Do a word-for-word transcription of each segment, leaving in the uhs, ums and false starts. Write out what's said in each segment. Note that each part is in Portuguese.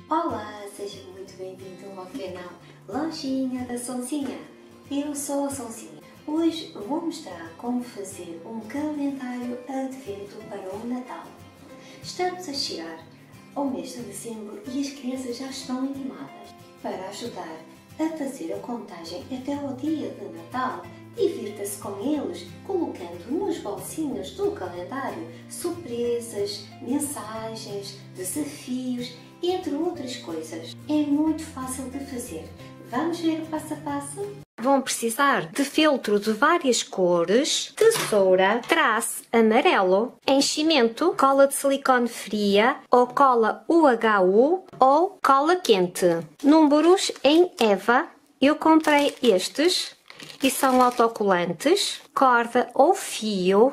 Olá, seja muito bem-vindo ao canal Lojinha da Sonzinha. Eu sou a Sonzinha. Hoje vou mostrar como fazer um calendário advento para o Natal. Estamos a chegar ao mês de dezembro e as crianças já estão animadas. Para ajudar a fazer a contagem até ao dia de Natal, divirta-se com eles, colocando nos bolsinhos do calendário surpresas, mensagens, desafios, entre outras coisas. É muito fácil de fazer. Vamos ver o passo a passo? Vão precisar de feltro de várias cores, tesoura, traço amarelo, enchimento, cola de silicone fria ou cola U H U ou cola quente. Números em EVA. Eu comprei estes e são autocolantes, corda ou fio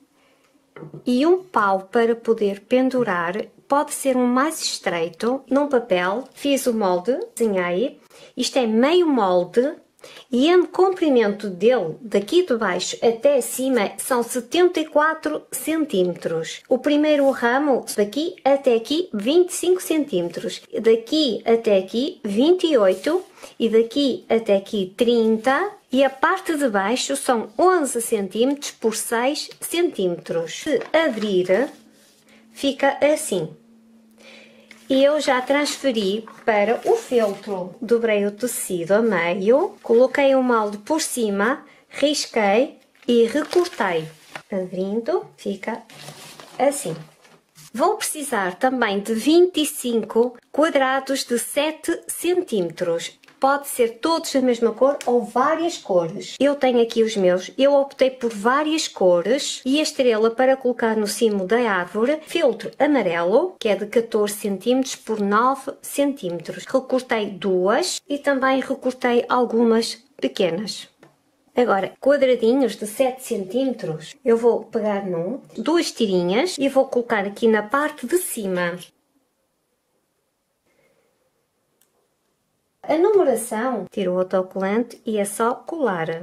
e um pau para poder pendurar. Pode ser um mais estreito, num papel. Fiz o molde, desenhei. Isto é meio molde e o comprimento dele, daqui de baixo até acima, são setenta e quatro centímetros. O primeiro ramo, daqui até aqui, vinte e cinco centímetros. Daqui até aqui, vinte e oito. E daqui até aqui, trinta. E a parte de baixo são onze centímetros por seis centímetros. Se abrir, fica assim. E eu já transferi para o feltro. Dobrei o tecido a meio, coloquei o molde por cima, risquei e recortei. Abrindo, fica assim. Vou precisar também de vinte e cinco quadrados de sete centímetros. Pode ser todos da mesma cor ou várias cores. Eu tenho aqui os meus. Eu optei por várias cores e a estrela para colocar no cimo da árvore. Feltro amarelo, que é de catorze centímetros por nove centímetros. Recortei duas e também recortei algumas pequenas. Agora, quadradinhos de sete centímetros. Eu vou pegar num, duas tirinhas e vou colocar aqui na parte de cima. A numeração, tiro o autocolante e é só colar.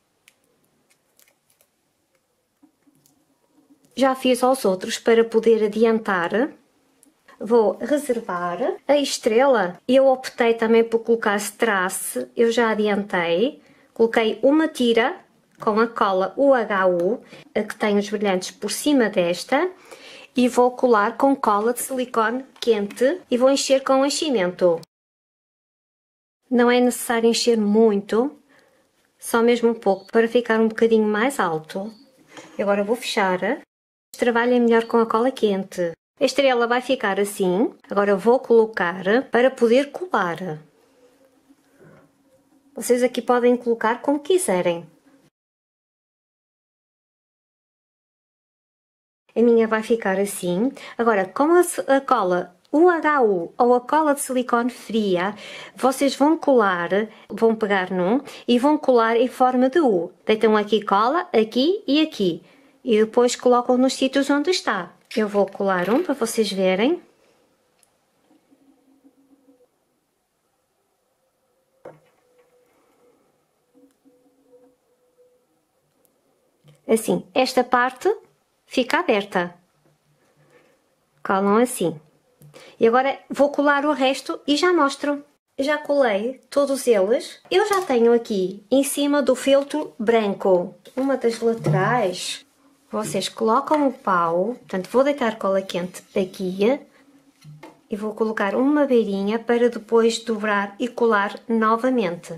Já fiz aos outros para poder adiantar. Vou reservar. A estrela, eu optei também por colocar strass, eu já adiantei. Coloquei uma tira com a cola U H U, a que tem os brilhantes por cima desta. E vou colar com cola de silicone quente e vou encher com enchimento. Não é necessário encher muito, só mesmo um pouco, para ficar um bocadinho mais alto. E agora vou fechar. Este trabalho é melhor com a cola quente. A estrela vai ficar assim. Agora eu vou colocar para poder colar. Vocês aqui podem colocar como quiserem. A minha vai ficar assim. Agora, com a cola U H U ou a cola de silicone fria, vocês vão colar, vão pegar num e vão colar em forma de U. Deitam aqui cola, aqui e aqui. E depois colocam nos sítios onde está. Eu vou colar um para vocês verem. Assim, esta parte fica aberta. Colam assim. E agora vou colar o resto e já mostro. Já colei todos eles. Eu já tenho aqui em cima do feltro branco. Uma das laterais, vocês colocam o pau. Portanto, vou deitar cola quente aqui. E vou colocar uma beirinha para depois dobrar e colar novamente.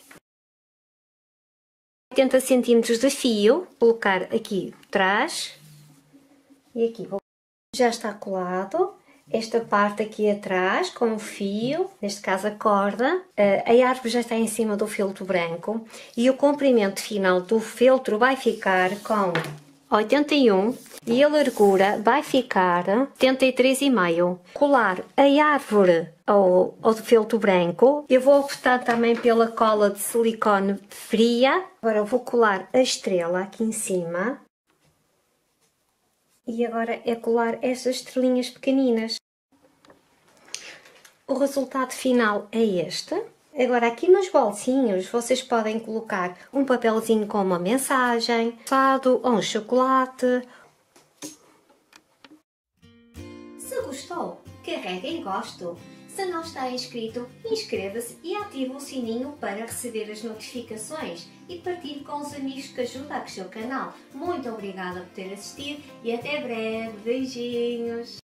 oitenta centímetros de fio. Colocar aqui atrás. E aqui. Já está colado. Esta parte aqui atrás, com o fio, neste caso a corda, a árvore já está em cima do feltro branco e o comprimento final do feltro vai ficar com oitenta e um e a largura vai ficar setenta e três vírgula cinco. Colar a árvore ao, ao feltro branco, eu vou optar também pela cola de silicone fria. Agora eu vou colar a estrela aqui em cima. E agora é colar estas estrelinhas pequeninas. O resultado final é este. Agora aqui nos bolsinhos vocês podem colocar um papelzinho com uma mensagem, ou um chocolate. Se gostou, carregue em gosto. Se não está inscrito, inscreva-se e ative o sininho para receber as notificações e partilhe com os amigos que ajudam a crescer o canal. Muito obrigada por ter assistido e até breve. Beijinhos!